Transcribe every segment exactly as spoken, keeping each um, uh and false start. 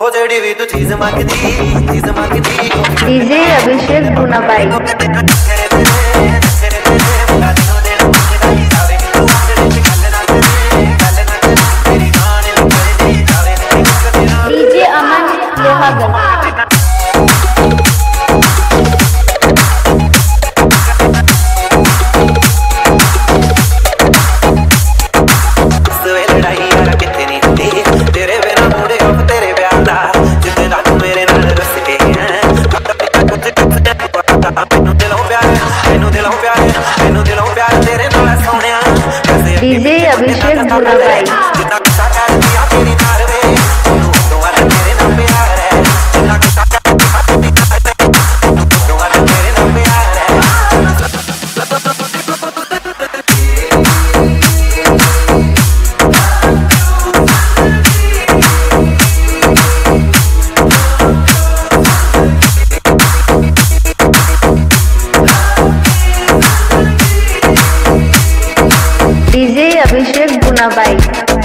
DJ Abhishek Gunabai. DJ Aman Lohagarh. DJ Abhishek Gunabai. DJ Abhishek Gunabai.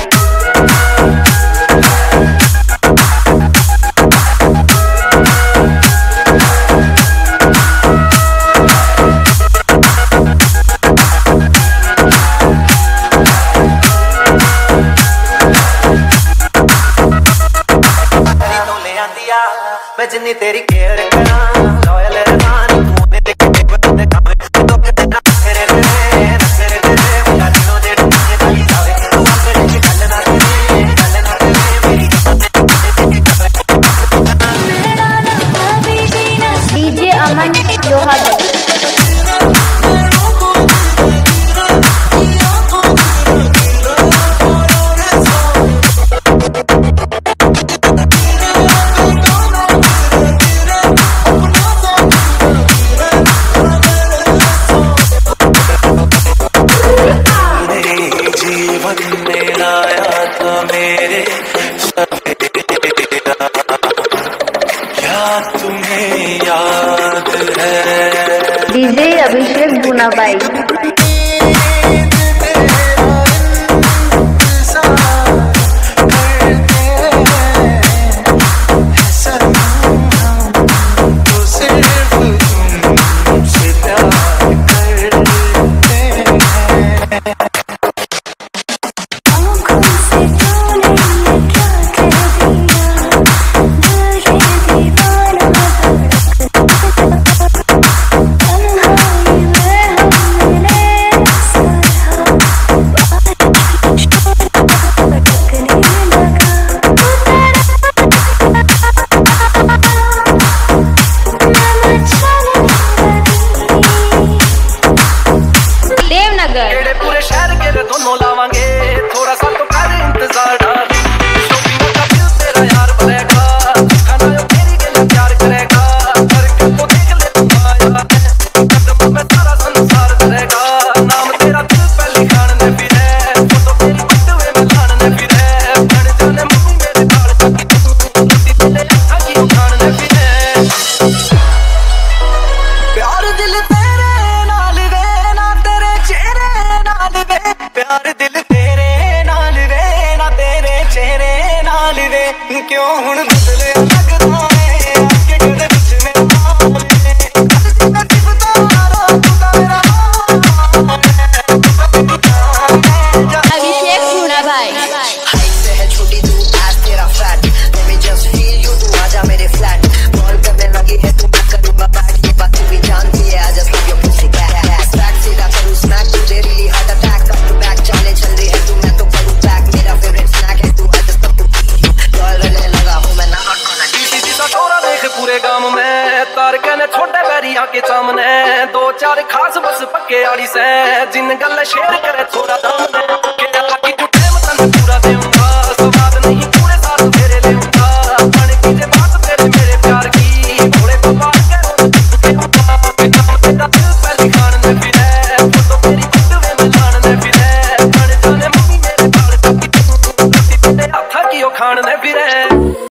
जिन्नी तेरी care करा लॉयल रहमान तूने देखे बंदे कामे तो कितना तेरे तेरे तेरे तेरे मुझे दिनों दे मुझे ताली जावे तू अपने के गल ना तेरे गल ना तेरे मेरी डीजे अमन लोहागढ़। डीजे अभिषेक गुनाबाई। पूरे शहर के दोनों लावांगे थोड़ा सा तो कर इंतजार डाली शॉपिंग का बिल तेरा यार भरेगा खाना जो तेरी के लिए प्यार करेगा करके तो देख ले तू आया है कदम में सारा संसार करेगा नाम तेरा दिल पे लिखाने फिरे फोटो तेरी बटवे में लाने फिरे बन जाने मम्मी मेरे गाल तक तू नदी तेरे अखा की उठाने फिरे प्यार दिल तेरे नाल वे ना तेरे चेहरे नाल वे प्यार दिल तेरे नाल वे ना तेरे चेहरे नाल वे क्यों हुण बदले लगदा है आके गले विच मेरे नाल वे मैं दिखदा रो तू मेरा अभिषेक गुनाबाई। हाइट से है छोटी तू आज तेरा flat let me just feel you तू आजा मेरे फ्लैट कॉल करने लगी है तू मैं करूंगा बैक ये बात तू भी जानती है I just love your pussy cat back सीधा करूं स्मैक तुझे really heart attack back to back चाले चल रही है तू मैं तो करूं बैक मेरा फेवरेट स्नैक है तू I just love to loyal रहने लगा हूं मैं ना हट कोना सीधी सा टोरा देख पूरे गांव में तार कहने छोटे बैरिया के सामने दो चार खास बस पक्के आड़ी से जिन गल शेयर करे थोड़ा दाम